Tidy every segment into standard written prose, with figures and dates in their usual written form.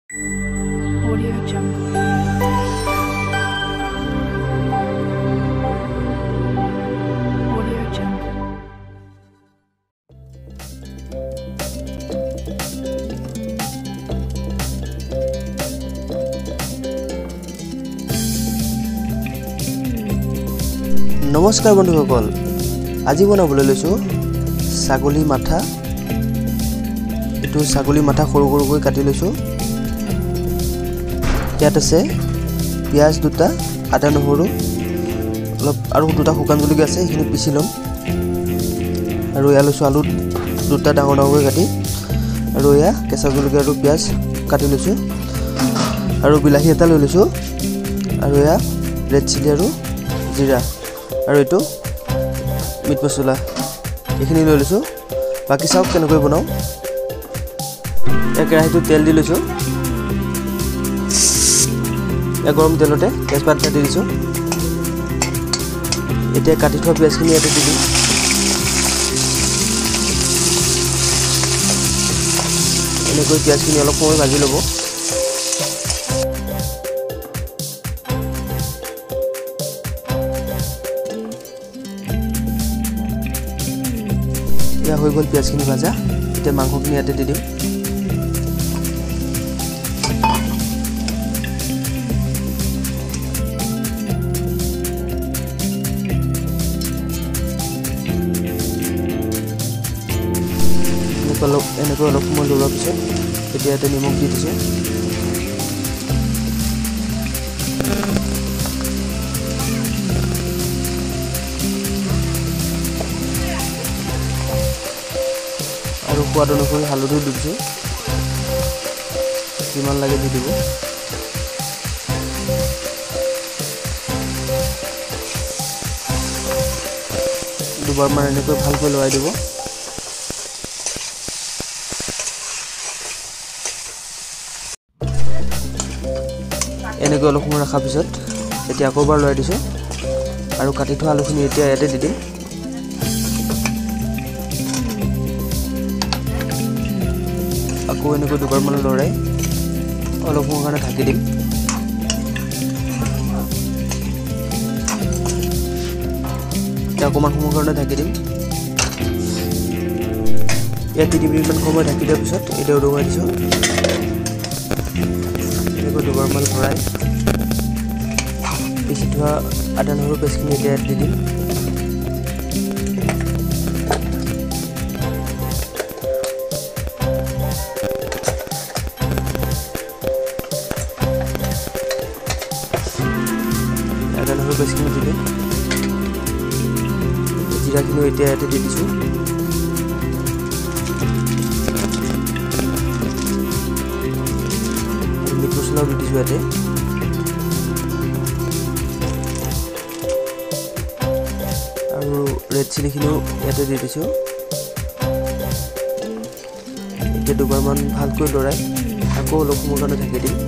Audio Jungle. Audio Jungle. নমস্কাৰ বন্ধুসকল, আজি বনাবলৈ লৈছোঁ ছাগলী মাথা। এইটো ছাগলী মাথা সৰু সৰুকৈ কাটি লৈছোঁ। ইয়াত আছে পিঁয়াজ দুটা, আদা নহৰু অলপ আৰু দুটা শুকান জলকীয়া আছে, সেইখিনি পিচি ল'ম। আৰু এয়া লৈছোঁ আলু দুটা ডাঙৰ ডাঙৰকৈ কাটি, আৰু এয়া কেঁচা জলকীয়া আৰু পিঁয়াজ কাটি লৈছোঁ। আৰু বিলাহী এটা লৈ লৈছোঁ, আৰু এয়া ৰেড চিলি আৰু জিৰা, আৰু এইটো মিট মছলা, এইখিনি লৈ লৈছোঁ। বাকী চাওক কেনেকৈ বনাওঁ। কেৰাহীটোত তেল দি লৈছোঁ। গৰম তেলতে তেজপাত এটা দি দিছোঁ। এতিয়া কাটি থোৱা পিঁয়াজখিনি ইয়াতে দি দিম। এনেকৈ পিঁয়াজখিনি অলপ সময় ভাজি ল'ব। এয়া হৈ গ'ল পিঁয়াজখিনি ভাজা। এতিয়া মাংসখিনি ইয়াতে দি দিম। এনেকৈ অলপ সময় লৰোৱাৰ পিছত এতিয়া ইয়াতে নিমখ দি দিছোঁ। আৰু সোৱাদ অনুসৰি হালধিও দি দিছোঁ, যিমান লাগে দি দিব। দুবাৰমান এনেকৈ ভালকৈ লৰাই দিব। এনেকৈ অলপ সময় ৰখাৰ পিছত এতিয়া আকৌ এবাৰ লৰাই দিছোঁ, আৰু কাটি থোৱা আলুখিনি এতিয়া ইয়াতে দি দিম। আকৌ এনেকৈ দুবাৰমান লৰাই অলপ সময়ৰ কাৰণে ঢাকি দিম। এতিয়া অকণমান সময়ৰ কাৰণে ঢাকি দিম। ইয়াত 3 মিনিটমান সময় ঢাকি দিয়াৰ পিছত এতিয়া উদঙাই দিছোঁ। এনেকৈ দুবাৰমান ভৰাই পিচি থোৱা আদা নহৰু পেষ্টখিনি এতিয়া ইয়াত দি দিম। আদা নহৰু পেষ্টখিনি দি দিম। জিৰাখিনিও এতিয়া ইয়াতে দি দিছোঁ। মিট মছলাও দি দিছোঁ ইয়াতে। আৰু ৰেড চিলিখিনিও ইয়াতে দি দিছোঁ। এতিয়া দুবাৰমান ভালকৈ লৰাই আকৌ অলপ সময়ৰ কাৰণে ঢাকি দিম।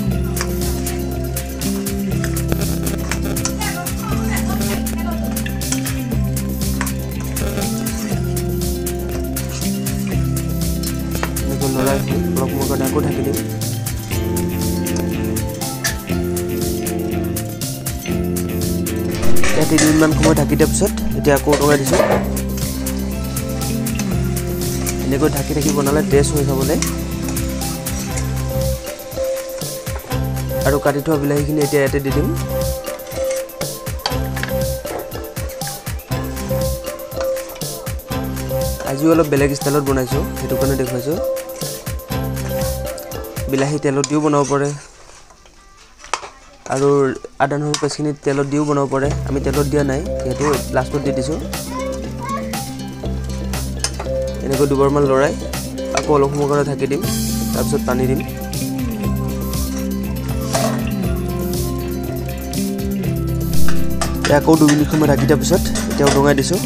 এনেকৈ লৰাই অলপ সময়ৰ কাৰণে আকৌ ঢাকি দিম। ইয়াত 3 মিনিটমান সময় ঢাকি দিয়াৰ পিছত এতিয়া আকৌ উদঙাই দিছোঁ। এনেকৈ ঢাকি ঢাকি বনালে টেষ্ট হৈ খাবলৈ। আৰু কাটি থোৱা বিলাহীখিনি এতিয়া ইয়াতে দি দিম। আজিও অলপ বেলেগ ষ্টাইলত বনাইছোঁ, সেইটো কাৰণে দেখুৱাইছোঁ। বিলাহী তেলত দিও বনাব পাৰে, আৰু আদা নহৰু পেষ্টখিনি তেলত দিও বনাব পাৰে। আমি তেলত দিয়া নাই, যিহেতু লাষ্টত দি দিছোঁ। এনেকৈ দুবাৰমান লৰাই আকৌ অলপ সময়ৰ কাৰণে ঢাকি দিম, তাৰপিছত পানী দিম। আকৌ 2 মিনিট সময় ঢাকি দিয়াৰ পিছত এতিয়া উদঙাই দিছোঁ।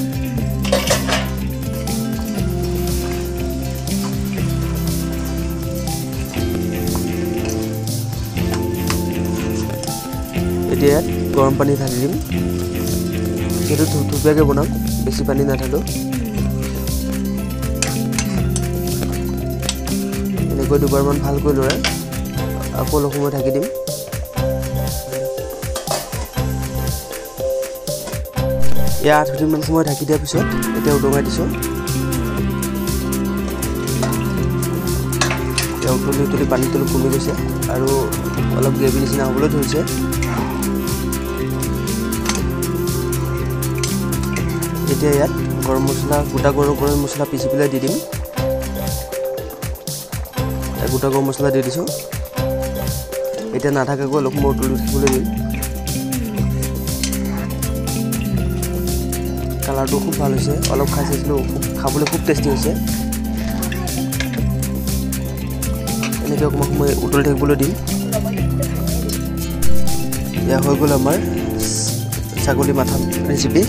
এতিয়া ইয়াত গৰম পানী ঢালি দিম। যিহেতু থুপথুপীয়াকৈ বনাম, বেছি পানী নাঢালোঁ। এনেকৈ দুবাৰমান ভালকৈ লৰাই আকৌ অলপ সময় ঢাকি দিম। এয়া 8 মিনিটমান সময় ঢাকি দিয়াৰ পিছত এতিয়া উদঙাই দিছোঁ। এতিয়া উতলি পানীটো অলপ কমি গৈছে আৰু অলপ গ্ৰেভি নিচিনা হ'বলৈ ধৰিছে। এতিয়া ইয়াত গৰম মছলা গোটা গৰম মছলা পিচি পেলাই দি দিম। গোটা গৰম মছলা দি দিছোঁ। এতিয়া নাথাকাকৈ অলপ সময় উতলি থাকিবলৈ দিম। কালাৰটো খুব ভাল হৈছে, অলপ খাই চাইছিলোঁ, খাবলৈ খুব টেষ্টি হৈছে। এনেকৈ অকণমান সময় উতলি থাকিবলৈ দিম। এয়া হৈ গ'ল আমাৰ ছাগলী মাথা ৰেচিপি।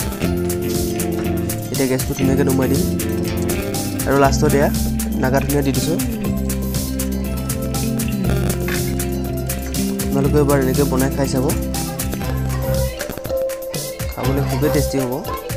এতিয়া গেছটো ধুনীয়াকৈ নমাই দিম আৰু লাষ্টত এয়া নাগা ধনিয়া দি দিছোঁ। আপোনালোকে এবাৰ এনেকৈ বনাই খাই চাব, খাবলৈ খুবেই টেষ্টি হ'ব।